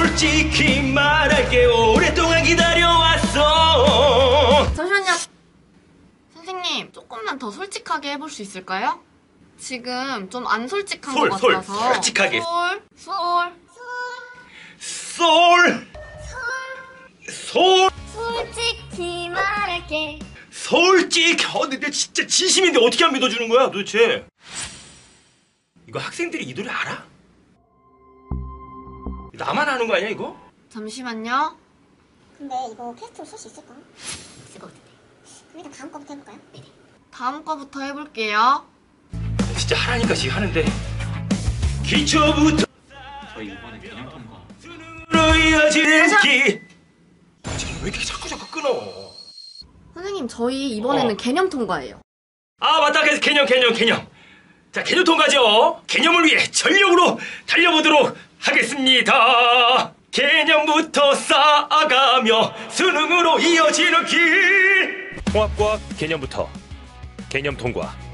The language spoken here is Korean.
솔직히 말할게 오랫동안 기다려왔어. 잠시만요. 선생님, 조금만 더 솔직하게 해볼 수 있을까요? 지금 좀 안 솔직한 것 같아서. 솔직하게. 솔직히 말할게. 근데 진짜 진심인데 어떻게 안 믿어주는 거야 도대체? 이거 학생들이 이 노래 알아? 나만 아는 거 아니야 이거? 잠시만요. 근데 이거 퀘스트로 쓸 수 있을까? 있을 것 같은데. 그럼 일단 다음 거부터 해볼까요? 네네. 다음 거부터 해볼게요. 진짜 하라니까 지금 하는데. 기초부터 저희 이번에 개념 통과. 수능으로 이어지는 길. 지금 왜 이렇게 자꾸 끊어? 선생님, 저희 이번에는 개념 통과예요. 아 맞다, 그래서 개념. 자, 개념 통과죠. 개념을 위해 전력으로 달려보도록 하겠습니다. 개념부터 쌓아가며 수능으로 이어지는 길. 통합과 개념부터 개념 통과.